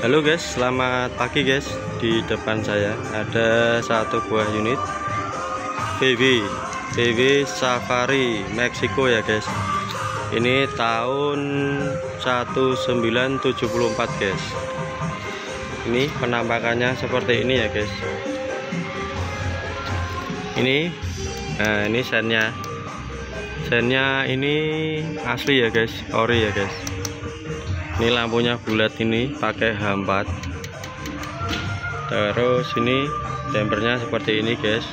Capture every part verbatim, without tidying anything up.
Halo guys, selamat pagi guys. Di depan saya ada satu buah unit V W V W Safari Meksiko ya guys. Ini tahun seribu sembilan ratus tujuh puluh empat guys. Ini penampakannya seperti ini ya guys. Ini nah ini sennya. Sennya ini asli ya guys, ori ya guys. Ini lampunya bulat, ini pakai H empat. Terus ini dampernya seperti ini guys.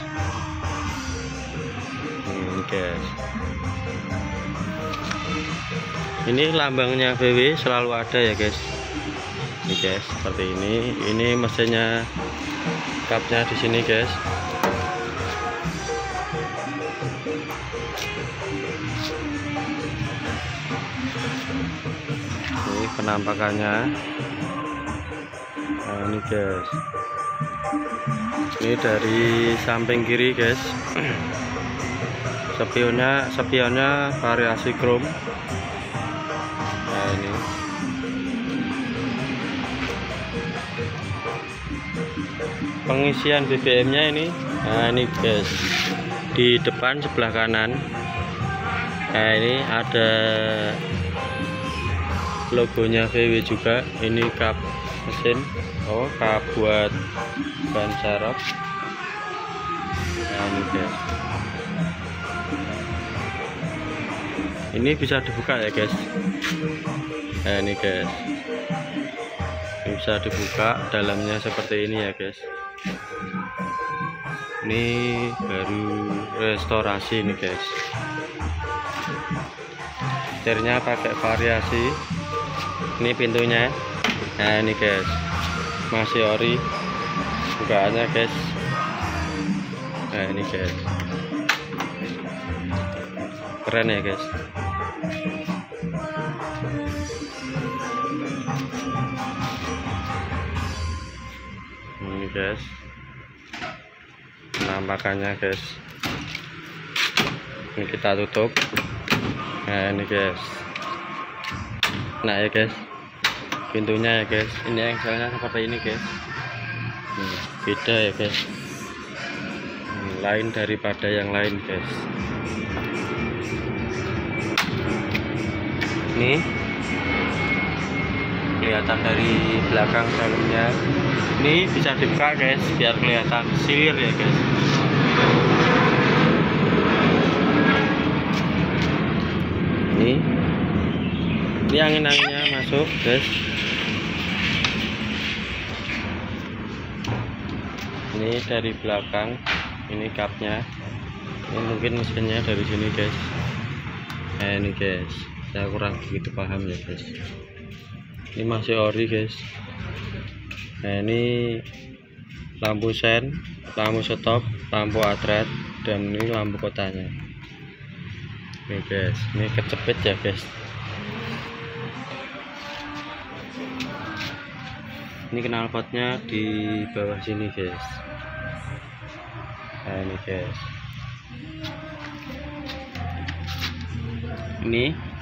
Ini guys. Ini lambangnya V W selalu ada ya guys. Ini guys seperti ini. Ini mesinnya, kapnya di sini guys. Ini penampakannya. Nah ini guys, ini dari samping kiri guys. Spionnya spionnya variasi chrome. Nah ini pengisian B B M nya ini. Nah ini guys, di depan sebelah kanan. Nah ini ada logonya V W juga. Ini kap mesin, oh kap buat ban serep. Nah ini guys, ini bisa dibuka ya guys. Nah ini guys, ini bisa dibuka, dalamnya seperti ini ya guys. Ini baru restorasi ini guys. Setirnya pakai variasi. Ini pintunya. Nah ini guys, masih ori bukaannya guys. Nah ini guys, keren ya guys. Ini guys penampakannya guys. Ini kita tutup. Nah ini guys, nah ya guys, pintunya ya guys. Ini engselnya seperti ini guys. Nih, beda ya guys, nih, lain daripada yang lain guys. Ini kelihatan dari belakang dalamnya. Ini bisa dibuka guys biar kelihatan silir ya guys. Ini ini angin-anginnya masuk guys. Ini dari belakang, ini kapnya. Ini mungkin mesinnya dari sini guys. Nah ini guys, saya kurang begitu paham ya guys. Ini masih ori guys. Nah ini lampu sen, lampu stop, lampu atret, dan ini lampu kotanya. Ini guys, ini kecepit ya guys. Ini knalpotnya di bawah sini guys. Nah ini guys, ini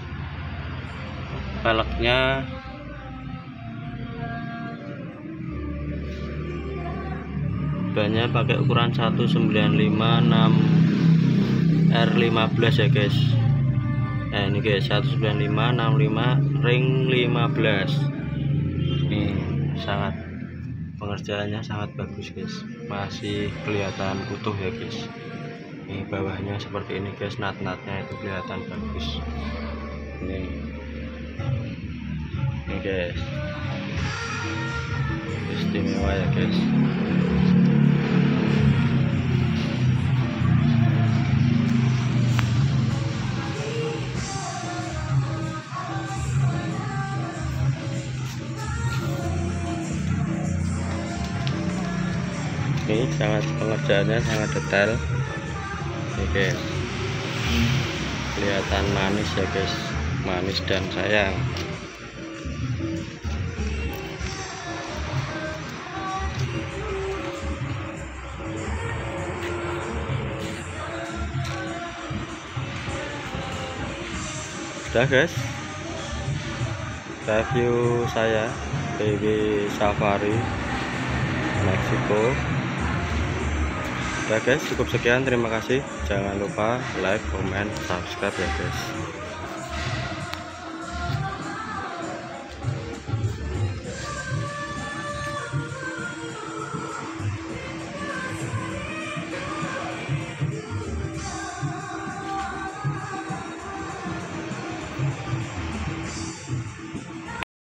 velgnya bannya pakai ukuran seratus sembilan puluh lima enam R lima belas ya guys. Nah ini guys, seratus sembilan puluh lima enam puluh lima ring lima belas. Ini sangat, pengerjaannya sangat bagus guys, masih kelihatan utuh ya guys. Ini bawahnya seperti ini guys, nat-natnya itu kelihatan bagus. Ini ini guys, istimewa ya guys. Ini sangat, pengerjaannya sangat detail. Oke guys, kelihatan manis ya guys, manis dan sayang. Udah guys, review saya B W Safari Meksiko. Ya guys, cukup sekian, terima kasih. Jangan lupa like, comment, subscribe ya guys.